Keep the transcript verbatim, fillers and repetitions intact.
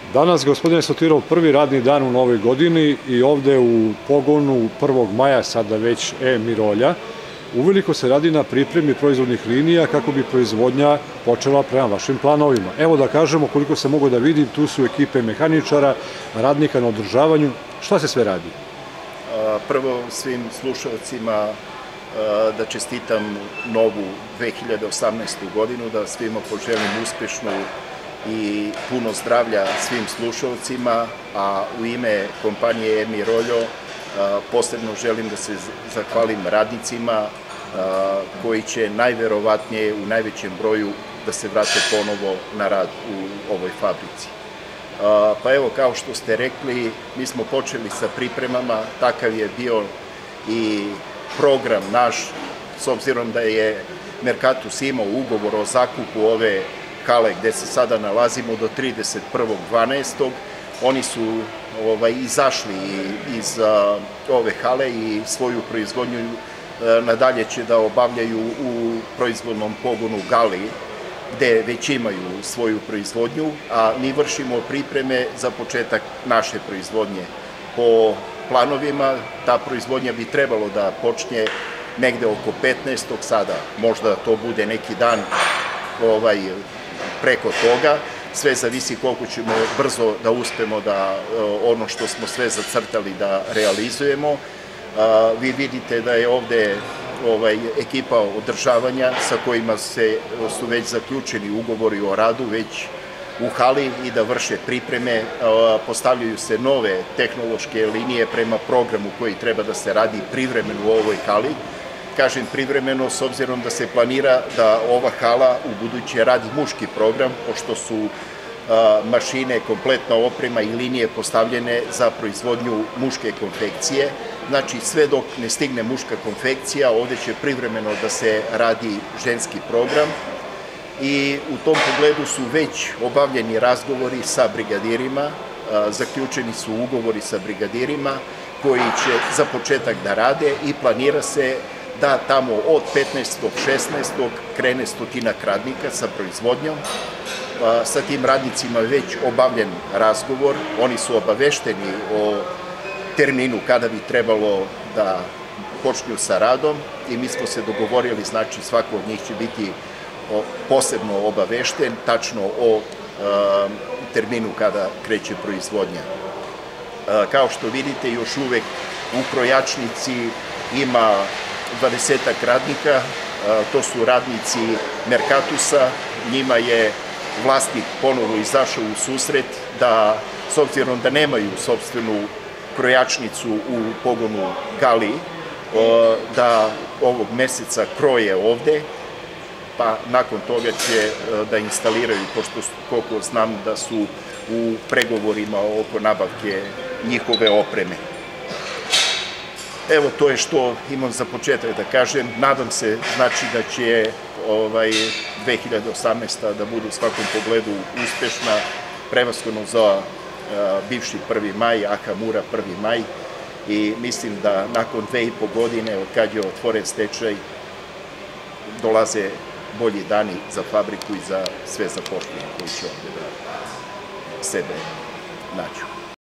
Danas, gospodine Sotirov, prvi radni dan u novoj godini i ovde u pogonu prvog maja, sada već E-Mirolja, uveliko se radi na pripremi proizvodnih linija kako bi proizvodnja počela prema vašim planovima. Evo da kažemo, koliko se mogu da vidim, tu su ekipe mehaničara, radnika na održavanju. Šta se sve radi? Prvo svim slušalcima da čestitam novu dve hiljade osamnaestu godinu, da svima poželim uspešnu i puno zdravlja svim slušalcima, a u ime kompanije E-Miroljo posebno želim da se zahvalim radnicima koji će najverovatnije u najvećem broju da se vrate ponovo na rad u ovoj fabrici. Pa evo, kao što ste rekli, mi smo počeli sa pripremama, takav je bio i program naš, s obzirom da je Mercatus imao ugovor o zakupu ove hale gde se sada nalazimo do trideset prvog dvanaestog Oni su izašli iz ove hale i svoju proizvodnju nadalje će da obavljaju u proizvodnom pogonu Gali, gde već imaju svoju proizvodnju, a mi vršimo pripreme za početak naše proizvodnje. Po planovima ta proizvodnja bi trebalo da počne negde oko petnaestog sada, možda to bude neki dan preko toga, sve zavisi koliko ćemo brzo da uspemo da ono što smo sve zacrtali da realizujemo. Vi vidite da je ovde ekipa održavanja sa kojima su već zaključeni ugovori o radu već u hali i da vrše pripreme, postavljaju se nove tehnološke linije prema programu koji treba da se radi privremeno u ovoj hali. Kažem privremeno s obzirom da se planira da ova hala u buduće radi muški program, pošto su mašine, kompletna oprema i linije postavljene za proizvodnju muške konfekcije. Znači, sve dok ne stigne muška konfekcija, ovde će privremeno da se radi ženski program i u tom pogledu su već obavljeni razgovori sa brigadirima, zaključeni su ugovori sa brigadirima koji će za početak da rade i planira se da tamo od petnaestog šesnaestog krene stotinak radnika sa proizvodnjom. Sa tim radnicima je već obavljen razgovor, oni su obavešteni o terminu kada bi trebalo da počnu sa radom i mi smo se dogovorili, znači svako od njih će biti posebno obavešten, tačno o terminu kada kreće proizvodnja. Kao što vidite, još uvek u krojačnici ima dvadesetak radnika, to su radnici Mercatusa, njima je vlasnik ponovo izašao u susret da, s obzirom da nemaju sopstvenu krojačnicu u pogonu Gali, da ovog meseca kroje ovde, pa nakon toga će da instaliraju, pošto koliko znam da su u pregovorima oko nabavke njihove opreme. Evo, to je što imam za početak da kažem. Nadam se, znači, da će dve hiljade osamnaesta da bude u svakom pogledu uspešna, prevashodno za bivši prvi maj, Ahamura prvi maj, i mislim da nakon dve i po godine od kad je otvoren stečaj dolaze bolji dani za fabriku i za sve zaposlene koji će ovde da sebe nađu.